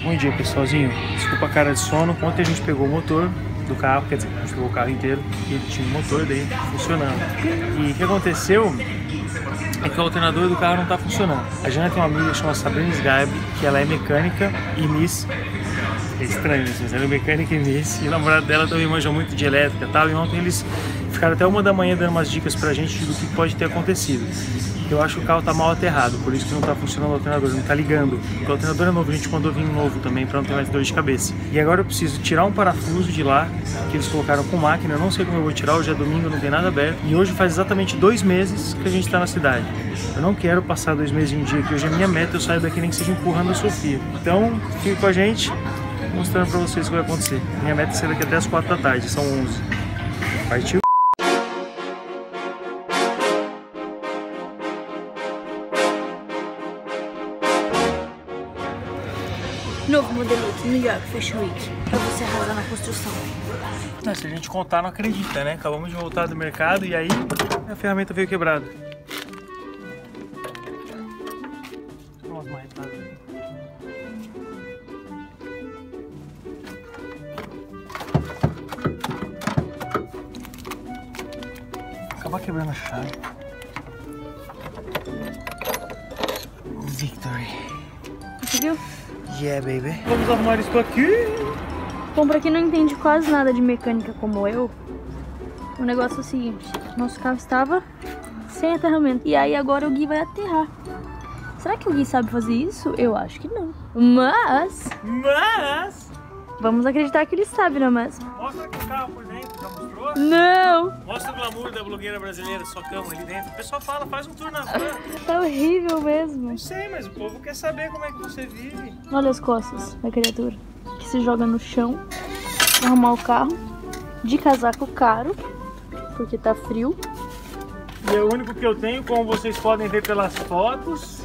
Bom dia, pessoalzinho. Desculpa a cara de sono. Ontem a gente pegou o motor do carro, quer dizer, a gente pegou o carro inteiro e ele tinha um motor dentro funcionando. E o que aconteceu é que o alternador do carro não tá funcionando. A Jana tem uma amiga que chama Sabrina Sgarbi, que ela é mecânica e Miss. É estranho isso, mas ela é mecânica e Miss. E o namorado dela também manja muito de elétrica e tal. E ontem eles ficaram até 1 da manhã dando umas dicas pra gente do que pode ter acontecido. Eu acho que o carro tá mal aterrado, por isso que não tá funcionando o alternador, não tá ligando. Porque o alternador é novo, a gente mandou vir um novo também pra não ter mais dor de cabeça. E agora eu preciso tirar um parafuso de lá, que eles colocaram com máquina, eu não sei como eu vou tirar, hoje é domingo, não tem nada aberto. E hoje faz exatamente 2 meses que a gente tá na cidade. Eu não quero passar 2 meses em um dia, que hoje é minha meta, eu saio daqui nem que seja empurrando a Sofia. Então, fique com a gente, mostrando pra vocês o que vai acontecer. Minha meta é sair daqui até as 4 da tarde, são 11. Partiu? Novo modelo aqui, New York Fashion Week, pra você arrasar na construção. Não, se a gente contar, não acredita, né? Acabamos de voltar do mercado e aí a ferramenta veio quebrada. Umas marretadas. Acabar quebrando a chave. Victory. Conseguiu? Yeah, baby. Vamos arrumar isso aqui. Bom, pra quem não entende quase nada de mecânica como eu, o negócio é o seguinte: nosso carro estava sem aterramento. E aí agora o Gui vai aterrar. Será que o Gui sabe fazer isso? Eu acho que não. Mas vamos acreditar que ele sabe, não é mesmo? Mostra aqui o carro por dentro, já mostrou? Não! Mostra o glamour da blogueira brasileira, sua cama ali dentro. O pessoal fala, faz um tour na van. Tá horrível mesmo. Não sei, mas o povo quer saber como é que você vive. Olha as costas da criatura, que se joga no chão pra arrumar o carro, de casaco caro, porque tá frio. E é o único que eu tenho, como vocês podem ver pelas fotos.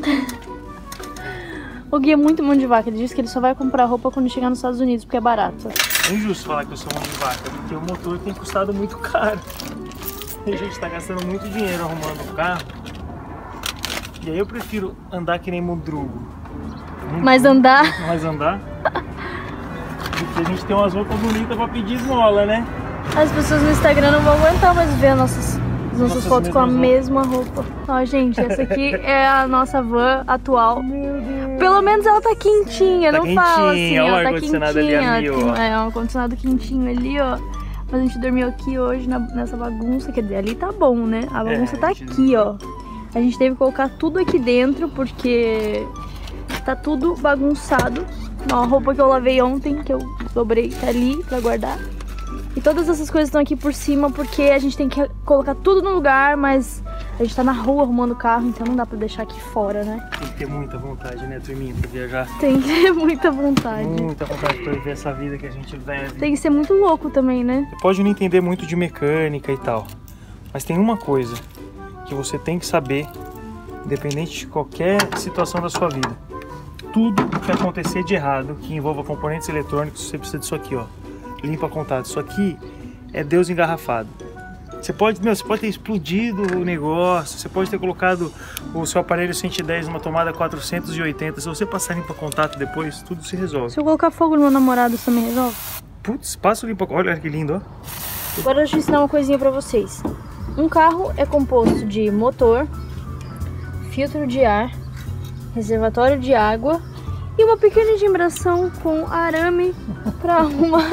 O Gui é muito mão de vaca, ele disse que ele só vai comprar roupa quando chegar nos Estados Unidos, porque é barato. É injusto falar que eu sou mão de vaca, porque o motor tem custado muito caro. E a gente tá gastando muito dinheiro arrumando o carro. E aí eu prefiro andar que nem Mudrugo. Mas andar? Mas andar. Porque a gente tem umas roupas bonitas pra pedir esmola, né? As pessoas no Instagram não vão aguentar mais ver nossas fotos com a mesma roupa. Ó, gente, essa aqui é a nossa van atual. Meu Deus. Pelo menos ela tá quentinha, Tá não fala assim, olha ela o tá ar-condicionado ali, quentinha. ó. É, um ar-condicionado quentinho ali, ó. Mas a gente dormiu aqui hoje nessa bagunça, quer dizer, ali tá bom, né? A bagunça tá aqui, ó. A gente teve que colocar tudo aqui dentro, porque tá tudo bagunçado. Ó, a roupa que eu lavei ontem, que eu dobrei, tá ali pra guardar. E todas essas coisas estão aqui por cima, porque a gente tem que colocar tudo no lugar, mas a gente tá na rua arrumando o carro, então não dá pra deixar aqui fora, né? Tem que ter muita vontade, né, turminha, pra viajar. Tem que ter muita vontade. Muita vontade pra viver essa vida que a gente vive. Tem que ser muito louco também, né? Você pode não entender muito de mecânica e tal, mas tem uma coisa que você tem que saber, independente de qualquer situação da sua vida. Tudo que acontecer de errado, que envolva componentes eletrônicos, você precisa disso aqui, ó. Limpa contato. Isso aqui é Deus engarrafado. Você pode ter explodido o negócio, você pode ter colocado o seu aparelho 110 numa tomada 480. Se você passar limpa contato depois, tudo se resolve. Se eu colocar fogo no meu namorado, isso também resolve? Putz, passa o limpa. Olha que lindo, ó. Agora deixa eu ensinar uma coisinha pra vocês. Um carro é composto de motor, filtro de ar, reservatório de água e uma pequena vibração com arame pra arrumar.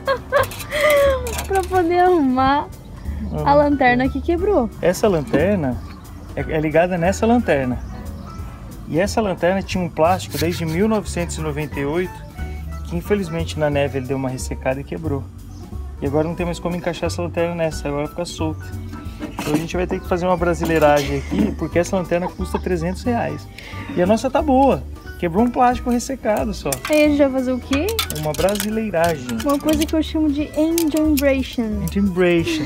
Pra poder arrumar a lanterna que quebrou. Essa lanterna é ligada nessa lanterna. E essa lanterna tinha um plástico desde 1998 que infelizmente na neve ele deu uma ressecada e quebrou. E agora não tem mais como encaixar essa lanterna nessa, agora fica solta. Então a gente vai ter que fazer uma brasileiragem aqui, porque essa lanterna custa R$300. E a nossa tá boa. Quebrou um plástico ressecado só. Aí a gente vai fazer o quê? Uma brasileiragem. Uma coisa que eu chamo de enjambration. Enjambration.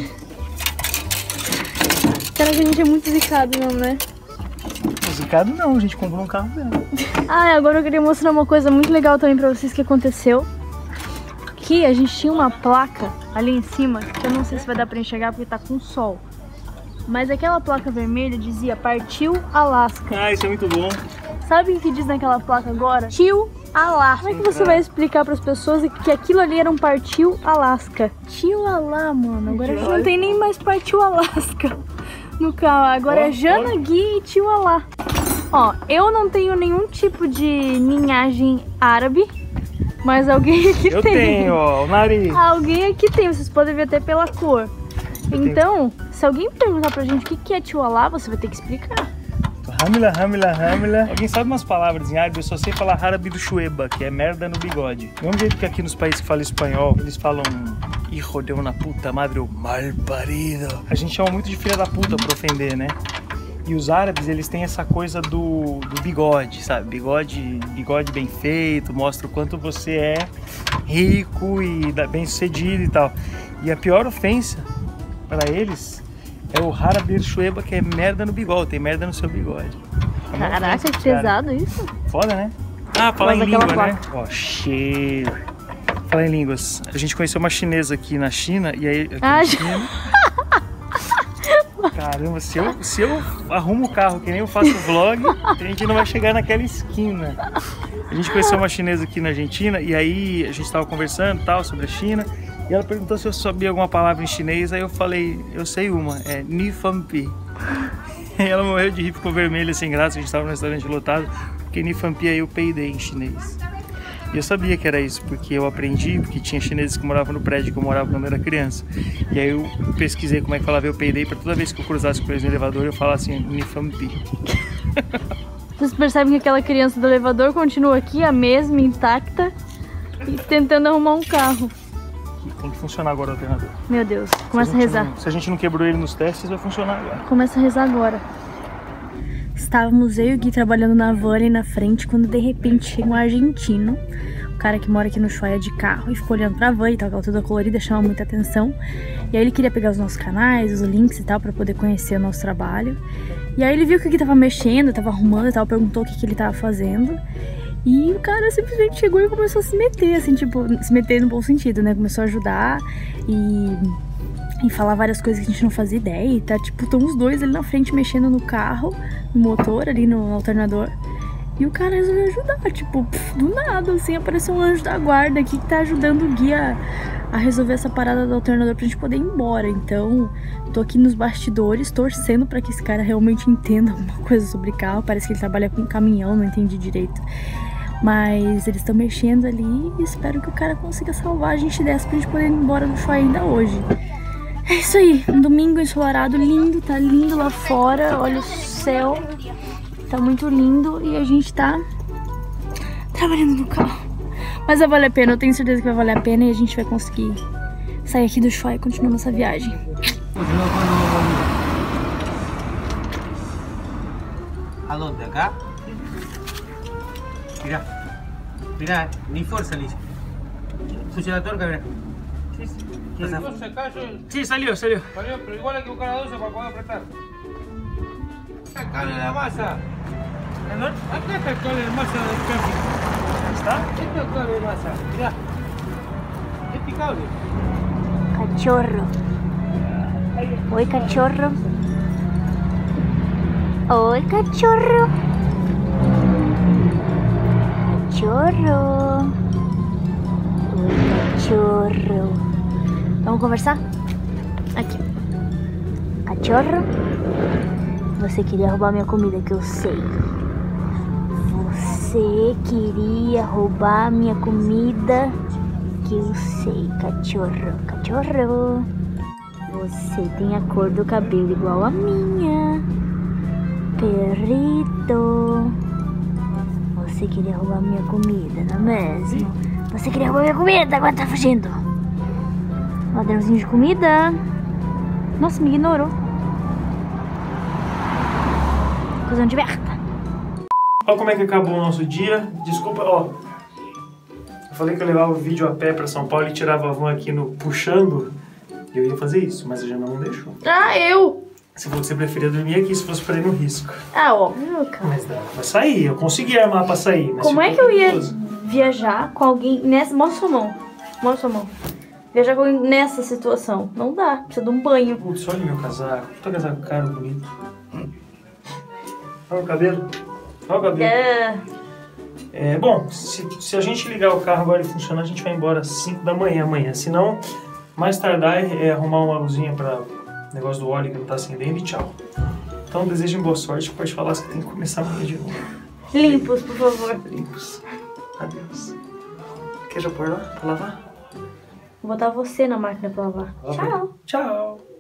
Cara, que a gente é muito zicado mesmo, né? Zicado não, a gente comprou um carro dela. Ah, agora eu queria mostrar uma coisa muito legal também pra vocês que aconteceu. Que a gente tinha uma placa ali em cima, que eu não sei se vai dar pra enxergar porque tá com sol. Mas aquela placa vermelha dizia Partiu Alasca. Ah, isso é muito bom. Sabe o que diz naquela placa agora? Till Alá. Como é que você vai explicar pras pessoas que aquilo ali era um Partiu Alasca? Tio Alá, mano. Agora a gente não tem nem mais Partiu Alasca no carro. Agora é Jana, Gui e Tio Alá. Ó, eu não tenho nenhum tipo de linhagem árabe, mas alguém aqui tem. Eu tenho, ó, o nariz. Alguém aqui tem, vocês podem ver até pela cor. Então, se alguém perguntar pra gente o que é Tio Alá, você vai ter que explicar. Hamila, hamila, hamila. Alguém sabe umas palavras em árabe? Eu só sei falar árabe do chueba, que é merda no bigode. Do mesmo jeito que aqui nos países que falam espanhol, eles falam hijo de una puta madre ou mal parido. A gente chama muito de filha da puta pra ofender, né? E os árabes, eles têm essa coisa do bigode, sabe? Bigode bem feito, mostra o quanto você é rico e bem sucedido e tal. E a pior ofensa para eles é o Harabir Shueba, que é merda no bigode, tem merda no seu bigode. Caraca, que pesado isso. Foda, né? Ah, falar em língua, né? Ó, cheiro. Falar em línguas. A gente conheceu uma chinesa aqui na China, e aí... Caramba, se eu arrumo o carro que nem eu faço vlog, a gente não vai chegar naquela esquina. A gente conheceu uma chinesa aqui na Argentina, e aí a gente tava conversando tal sobre a China, e ela perguntou se eu sabia alguma palavra em chinês, aí eu falei, eu sei uma, é Ni Fan Pi. E ela morreu de rir, ficou vermelha, sem graça, a gente tava no restaurante lotado, porque Ni Fan Pi é eu peidei em chinês. E eu sabia que era isso, porque eu aprendi, porque tinha chineses que moravam no prédio que eu morava quando eu era criança. E aí eu pesquisei como é que falava eu peidei, pra toda vez que eu cruzasse com eles no elevador, eu falasse assim, Ni Fan Pi. Vocês percebem que aquela criança do elevador continua aqui, a mesma, intacta, e tentando arrumar um carro. Tem que funcionar agora o alternador. Meu Deus, começa a rezar. Se a gente não quebrou ele nos testes, vai funcionar agora. Começa a rezar agora. Estávamos eu e o Gui trabalhando na van ali na frente, quando de repente chega um argentino, o cara que mora aqui no Ushuaia de carro, e ficou olhando pra van e tal, aquela toda colorida, chama muita atenção. E aí ele queria pegar os nossos canais, os links e tal, pra poder conhecer o nosso trabalho. E aí ele viu que o Gui tava mexendo, tava arrumando e tal, perguntou o que ele tava fazendo. E o cara simplesmente chegou e começou a se meter, assim, tipo, se meter no bom sentido, né? Começou a ajudar e falar várias coisas que a gente não fazia ideia. E tá, tipo, estão os dois ali na frente mexendo no carro, no motor, ali no alternador. E o cara resolveu ajudar, tipo, do nada, assim, apareceu um anjo da guarda aqui que tá ajudando o Gui a resolver essa parada do alternador pra gente poder ir embora. Então, tô aqui nos bastidores, torcendo pra que esse cara realmente entenda alguma coisa sobre carro. Parece que ele trabalha com caminhão, não entendi direito. Mas eles estão mexendo ali e espero que o cara consiga salvar a gente dessa pra gente poder ir embora do Ushuaia ainda hoje. É isso aí, um domingo ensolarado, lindo, tá lindo lá fora, olha o céu, tá muito lindo e a gente tá trabalhando no carro. Mas vai valer a pena, eu tenho certeza que vai valer a pena e a gente vai conseguir sair aqui do Ushuaia e continuar nossa viagem. ¿A dónde? ¿Acá? Mirá, ni fuerza, Liz. Sucia la tuerca, mirá. Sí, salió. Salió, pero igual hay que buscar a 12 para poder apretar. Acá la masa. Acá está el cable de masa del camping. ¿Está? Este es el cable de masa, mirá. Este cable. Cachorro. Oi, cachorro. Oi, cachorro. Cachorro. Oi, cachorro. Vamos conversar? Aqui. Cachorro. Você queria roubar minha comida, que eu sei. Você queria roubar minha comida, que eu sei, cachorro. Cachorro. Você tem a cor do cabelo igual a minha. Perrito. Você queria roubar minha comida, não é mesmo? Você queria roubar minha comida, agora tá fugindo. Ladrãozinho de comida. Nossa, me ignorou. Coisa de merda. Olha como é que acabou o nosso dia. Desculpa, ó. Eu falei que eu levava o vídeo a pé pra São Paulo e tirava a van aqui no puxando. Eu ia fazer isso, mas a Jana não deixou. Ah, eu? Você falou que você preferia dormir aqui se fosse pra ir no risco. Ah, óbvio, cara. Mas dá pra sair, eu consegui armar pra sair. Mas como é que eu ia viajar com alguém nessa... Mostra sua mão. Mostra sua mão. Viajar com alguém nessa situação. Não dá, precisa de um banho. Putz, olha meu casaco. Tô casaco caro, bonito. Olha o cabelo. Olha o cabelo. Bom, se a gente ligar o carro agora e funcionar, a gente vai embora às 5 da manhã amanhã. Se não, mais tardar é arrumar uma luzinha para negócio do óleo que não tá acendendo e tchau. Então desejem boa sorte, pode falar que tem que começar amanhã de novo. Limpos, por favor. Limpos. Adeus. Quer já pôr lá pra lavar? Vou botar você na máquina pra lavar. Tchau. Tchau.